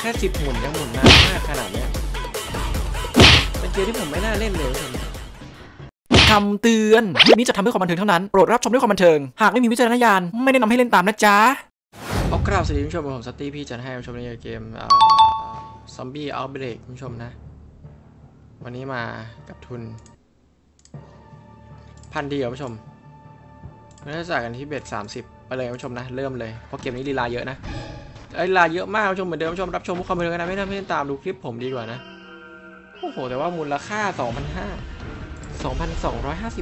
ค่10 หมุนยังหมุนนานมากขนาดนี้เป็นเกมที่ผมไม่น่าเล่นเลยคำเตือนคลิปนี้จะทำเพื่อความบันเทิงเท่านั้นโปรดรับชมด้วยความบันเทิงหากไม่มีวิจารณญาณไม่แนะนำให้เล่นตามนะจ๊ะเอากราบสวัสดีผู้ชมผมสตีพี่จันให้ผู้ชมในเกมซอมบี้เอาท์เบรกผู้ชมนะวันนี้มากับทุน1,000 ดีผู้ชมเราจะจ่ายกันที่เบ็ด30ไปเลยผู้ชมนะเริ่มเลยเพราะเกมนี้ลีลาเยอะนะลีลาเยอะมากผู้ชมเหมือนเดิมผู้ชมรับชมผู้ความบันเทิงนะไม่เล่นตามดูคลิปผมดีกว่านะโอ้โหแต่ว่ามูลค่า 2,250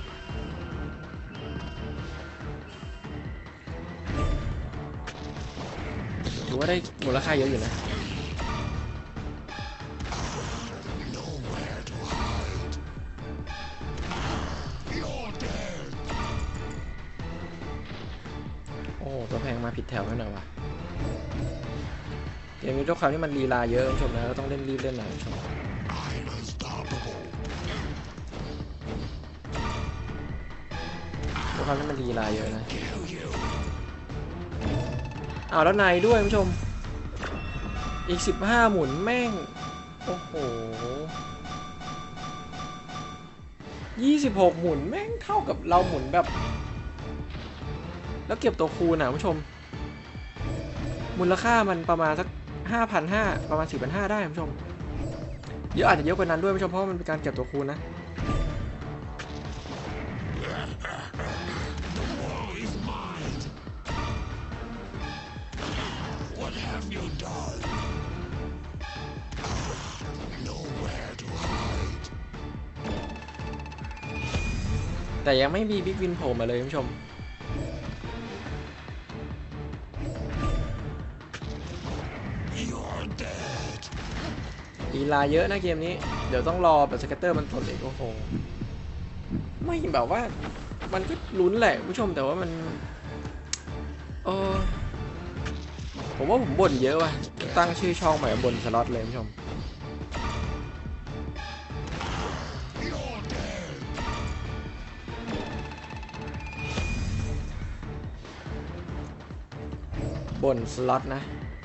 ถือว่าได้มูลค่าเยอะอยู่นะโอ้ตัวแพงมาผิดแถวไปหน่อยวะเกมนี้ด้วยความที่มันลีลาเยอะผู้ชมนะก็ต้องเล่นรีบเล่นหน่อยผู้ชมด้วยความที่มันลีลาเยอะนะอ้าวแล้วในด้วยผู้ชมอีก15 หมุนแม่งโอ้โห26 หมุนแม่งเท่ากับเราหมุนแบบแล้วเก็บตัวคูณนะผู้ชมมูลค่ามันประมาณสัก 5,500 ประมาณ 4,500 ได้ผู้ชมเยอะอาจจะเยอะกว่านั้นด้วยผู้ชมเพราะมันเป็นการเก็บตัวคูณนะแต่ยังไม่มีบิ๊กวินโผล่มาเลยผู้ชมลีลาเยอะนะเกมนี้เดี๋ยวต้องรอแบบสเก็ตเตอร์มันทนอีกโอ้โหไม่แบบว่ามันก็ลุ้นแหละผู้ชมแต่ว่ามันผมว่าผมบ่นเยอะว่ะตั้งชื่อช่องใหม่บ่นสล็อตเลยผู้ชมบ่นสล็อตนะ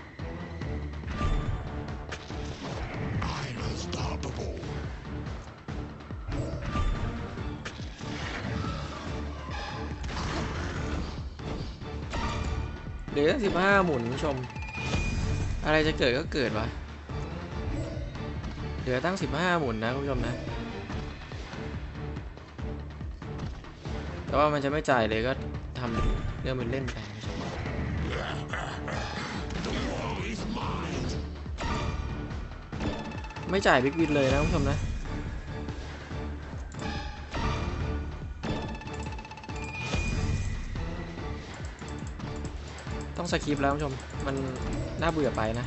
เหลือ15 หมุนผู้ชมอะไรจะเกิดก็เกิดวะเหลือตั้ง15 หมุนนะคุณผู้ชมนะแต่ว่ามันจะไม่จ่ายเลยก็ทำเรื่องมันเล่นไปผู้ชมไม่จ่ายบิ๊กวินเลยนะคุณผู้ชมนะต้องสคิปแล้วผู้ชมมันน่าเบื่อไปนะ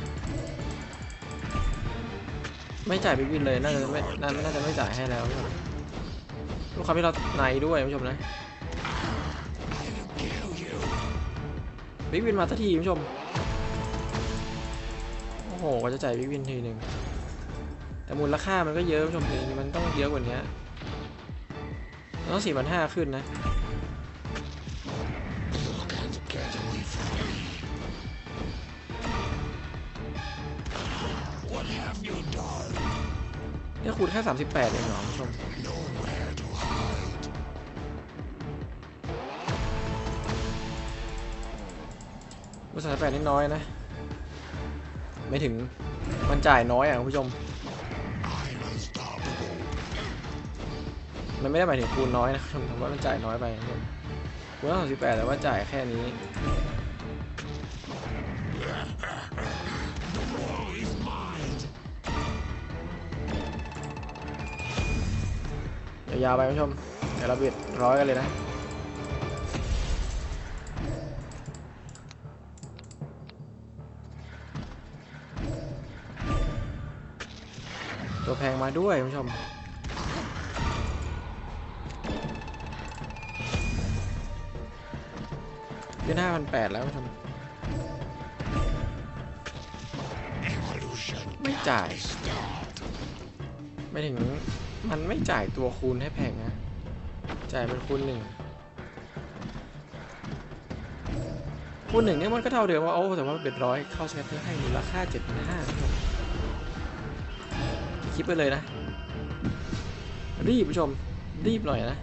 ไม่จ่ายบิ๊กวินเลยน่าจะไม่จ่ายให้แล้วลูกค้าที่เราในด้วยผู้ชมนะบิ๊กวินมาสักทีผู้ชมโอ้โหก็จะจ่ายบิ๊กวินทีหนึ่งแต่มูลค่ามันก็เยอะผู้ชมมันต้องเยอะกว่านี้ต้อง 4,500 ขึ้นนะนี่คูณแค่38เองเหรอผู้ชมคูณ38นิดน้อยนะไม่ถึงมันจ่ายน้อยอ่ะคุณผู้ชมมันไม่ได้หมายถึงคูณน้อยนะแต่ว่ามันจ่ายน้อยไปคูณ38แต่ว่าจ่ายแค่นี้ยาวไปผู้ชมเดี๋ยวเราบิด100กันเลยนะตัวแพงมาด้วยผู้ชมขึ้น 5,800 แล้วผู้ชมไม่จ่ายไม่ถึงมันไม่จ่ายตัวคูณให้แพงนะจ่ายเป็นคูณ 1 คูณ1เนี่ยมันก็เท่าเดิมว่าโอ้แต่ว่าเบ็ดร้อยเข้าสแกตเตอร์ให้มูลค่า 7,500ผู้ชมคิดไปเลยนะรีบผู้ชมรีบหน่อยนะ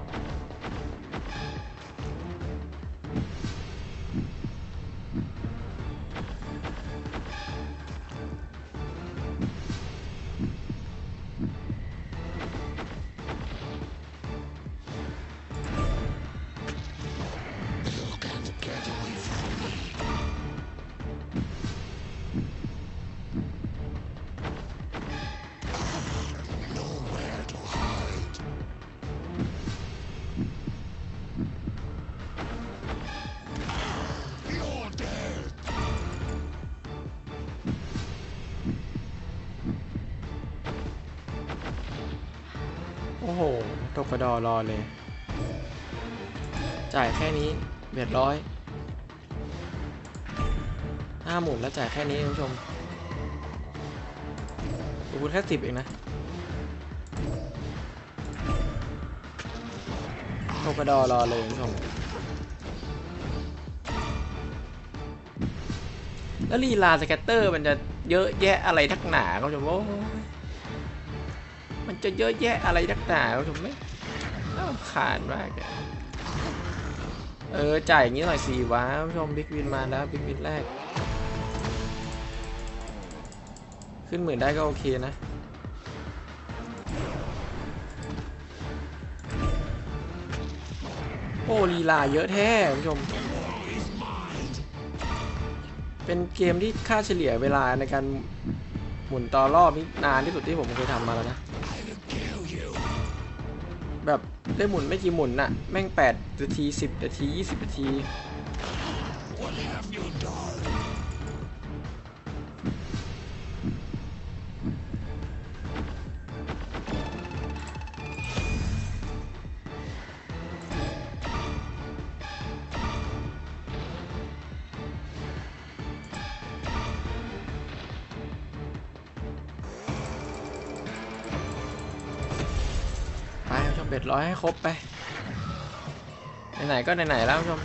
โอ้โหตกกระดอรอเลยจ่ายแค่นี้เบ็ดร้อย5 หมุนแล้วจ่ายแค่นี้คุณผู้ชมคูณแค่10เองนะตกกระดอรอเลยคุณผู้ชมแล้วลีลาสแกตเตอร์มันจะเยอะแยะอะไรทักหนาคุณผู้ชมโอ้มันจะเยอะแยะอะไรทักหนาคุณผู้ชมไม่ขาดมากจ่ายอย่างนี้หน่อยสิวะคุณผู้ชมบิ๊กวินมาแล้วบิ๊กวินแรกขึ้น10,000ได้ก็โอเคนะโอ้ลีลาเยอะแท้คุณผู้ชมเป็นเกมที่ค่าเฉลี่ยเวลาในการหมุนต่อรอบนี่นานที่สุดที่ผมเคยทำมาแล้วนะแบบได้หมุนไม่กี่หมุนน่ะแม่ง8 นาที10 นาที20 นาทีเบ็ดร้อยให้ครบไปไหนๆก็ไหนๆแล้วผู้ชม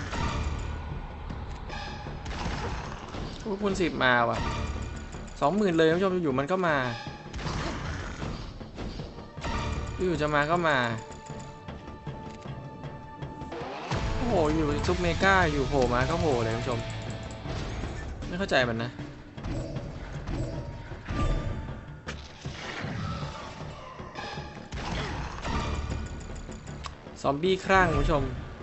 คูณ10มาว่ะ 20,000เลยผู้ชมอยู่มันก็มาอยู่จะมาก็มาโอ้โหอยู่ซุปเมกาอยู่โผล่มาก็โผล่เลยผู้ชมไม่เข้าใจมันนะซอมบี้ครั่งคุณผู้ชม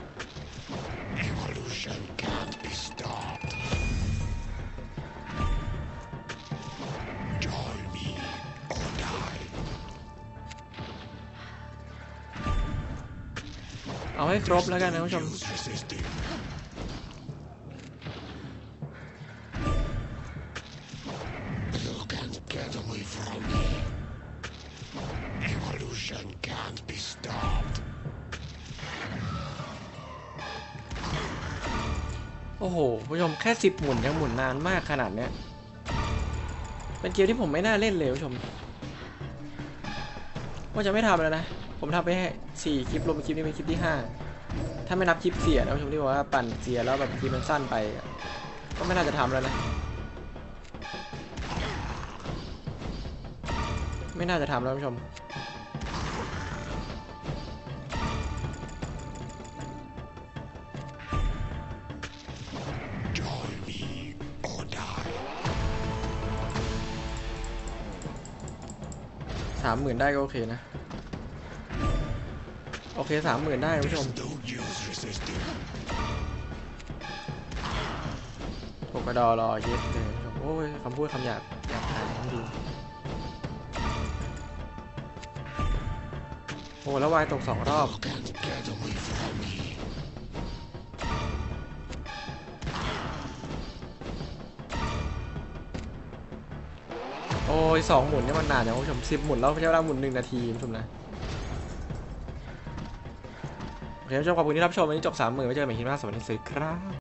เอาให้ครบแล้วกันนะคุณผู้ชมโอ้โหผู้ชมแค่10 หมุนยังหมุนนานมากขนาดเนี้ยเป็นเกมที่ผมไม่น่าเล่นเลยผู้ชมว่าจะไม่ทำแล้วนะผมทำไปแค่4 คลิปรวมคลิปนี้เป็นคลิปที่5ถ้าไม่นับคลิปเสียนะผู้ชมที่บอกว่าปั่นเสียแล้วแบบคลิปมันสั้นไปก็ไม่น่าจะทำแล้วนะไม่น่าจะทำแล้วผู้ชม30,000ได้ก็โอเคนะโอเค30,000ได้ผู้ชมตกกระดอรอเย็ดเลยโอ้ยคำพูดคำหยาบหายดีโอ้แล้ววายตก2 รอบโอ้ย2 หมุนนี่มันนานอย่างผู้ชม10 หมุนแล้วใช้เวลาหมุน1 นาทีผู้ชมนะโอเคผู้ชมขอบคุณที่รับชมวันนี้จบ30,000ไว้เจอกันใหม่คลิปหน้าสวัสดีครับ